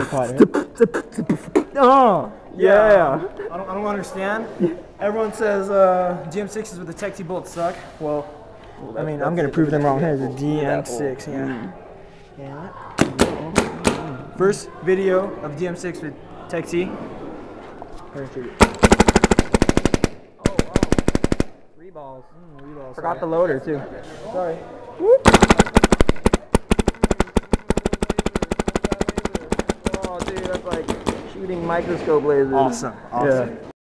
pot. Oh, yeah. I don't understand. Everyone says DM6s with the Techt Bolt suck. Well, I mean, I'm gonna prove them wrong. Here's a DM6. Yeah. First video of DM6 with Techt. Reballs. Reballs. Forgot the loader too. Sorry. Oh, dude, that's like shooting microscope lasers. Awesome. Yeah.